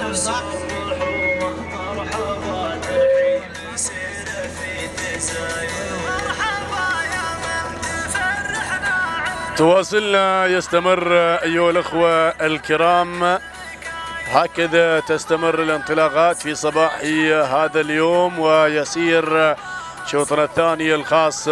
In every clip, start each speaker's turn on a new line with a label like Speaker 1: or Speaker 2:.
Speaker 1: تواصلنا يستمر أيها الأخوة الكرام، هكذا تستمر الانطلاقات في صباح هذا اليوم، ويسير شوطنا الثاني الخاص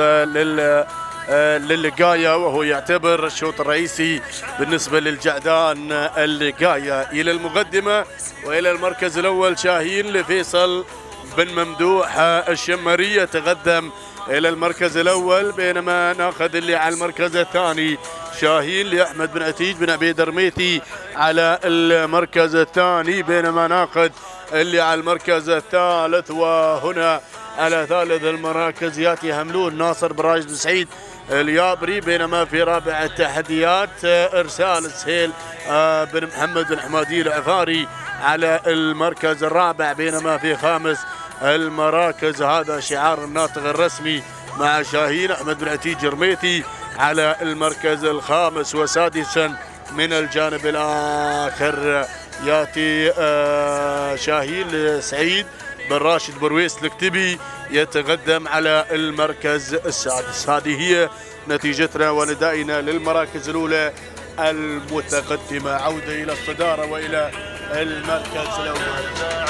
Speaker 1: للقاية، وهو يعتبر الشوط الرئيسي بالنسبة للجعدان اللقاية. إلى المقدمة وإلى المركز الأول شاهين لفيصل بن ممدوح الشمري يتقدم إلى المركز الأول، بينما ناخذ اللي على المركز الثاني شاهين لأحمد بن عتيج بن عبيد الرميثي على المركز الثاني، بينما ناخذ اللي على المركز الثالث. وهنا على ثالث المراكز ياتي هملون ناصر بن راشد بن سعيد اليابري، بينما في رابع التحديات إرسال السهيل بن محمد بن حمادي العفاري على المركز الرابع، بينما في خامس المراكز هذا شعار الناطق الرسمي مع شاهين أحمد بن عتيج الرميثي على المركز الخامس. وسادسا من الجانب الآخر ياتي شاهين سعيد بن راشد برويس الكتبي يتقدم على المركز السادس. هذه هي نتيجتنا وندائنا للمراكز الأولى المتقدمة. عودة إلى الصدارة وإلى المركز الأول.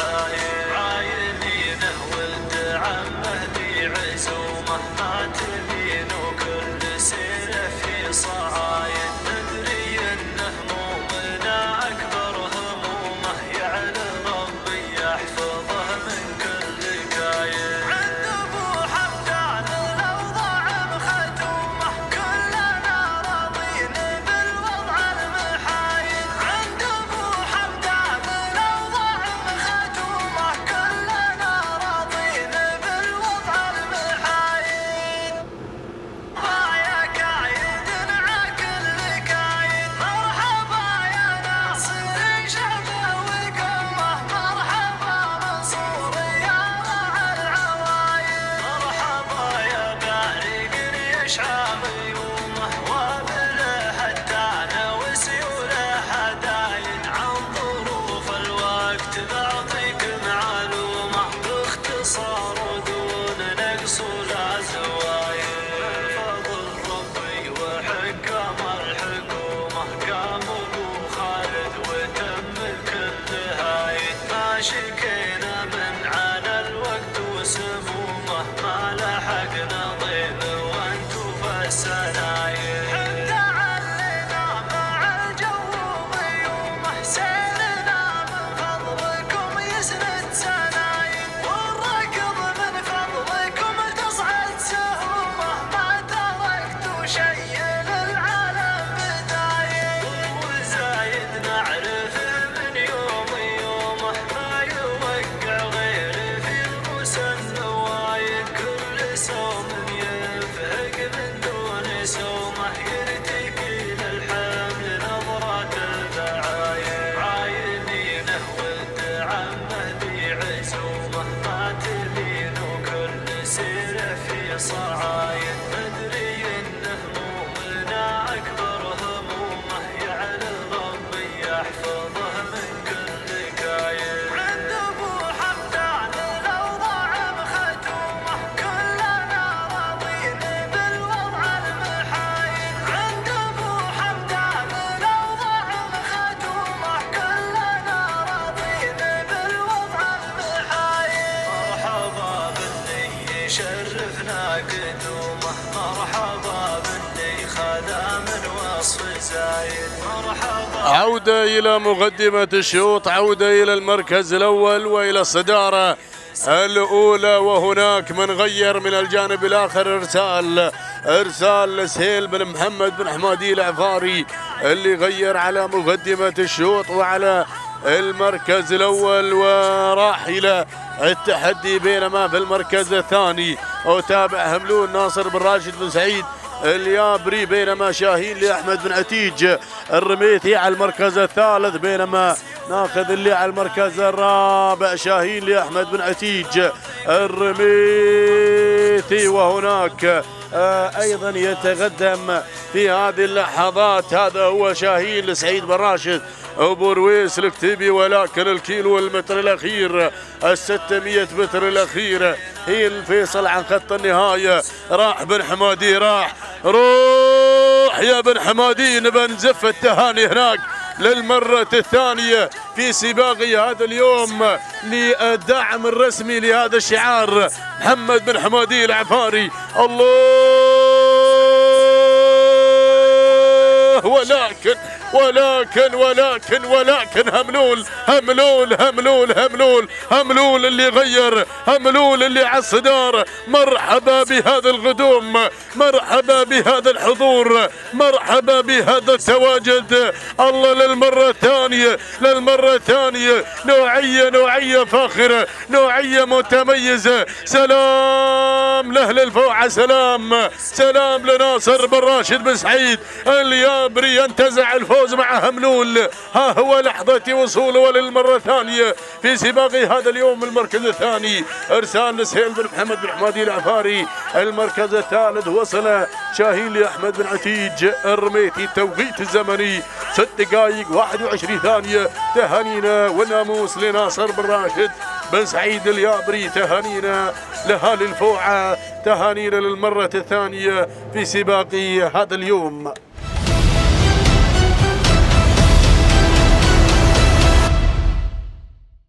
Speaker 1: عودة إلى مقدمة الشوط، عودة إلى المركز الأول وإلى الصدارة الأولى. وهناك من غير من الجانب الآخر إرسال سهيل بن محمد بن حمادي العفاري اللي غير على مقدمة الشوط وعلى المركز الأول وراح إلى التحدي، بينما في المركز الثاني وتابع هملون ناصر بن راشد بن سعيد اليابري، بينما شاهين لأحمد بن عتيج الرميثي على المركز الثالث، بينما ناخذ اللي على المركز الرابع شاهين لأحمد بن عتيج الرميثي. وهناك أيضا يتقدم في هذه اللحظات. هذا هو شاهين لسعيد بن راشد أبو رويس الكتيبي، ولكن الكيلو والمتر الأخير 600 متر الأخير هي الفيصل عن خط النهاية. راح بن حمادي، روح يا بن حمادي، نبى نزف التهاني هناك للمرة الثانية في سباق هذا اليوم للداعم الرسمي لهذا الشعار محمد بن حمادي العفاري. الله، ولكن هملول اللي غير، هملول اللي على الصدار. مرحبا بهذا القدوم، مرحبا بهذا الحضور، مرحبا بهذا التواجد. الله، للمرة الثانية نوعية فاخرة، نوعية متميزة. سلام لأهل الفوعة، سلام لناصر بن راشد بن سعيد اليابري، ينتزع الفوز مع هملول. ها هو لحظة وصوله للمرة الثانية في سباق هذا اليوم. المركز الثاني ارسال لسهيل بن محمد بن حمادي العفاري. المركز الثالث وصل شاهين لأحمد بن عتيج الرميتي. التوقيت الزمني 6 دقائق 21 ثانية. تهانينا والناموس لناصر بن راشد بن سعيد اليابري، تهانينا لأهالي الفوعة، تهانينا للمرة الثانية في سباق هذا اليوم.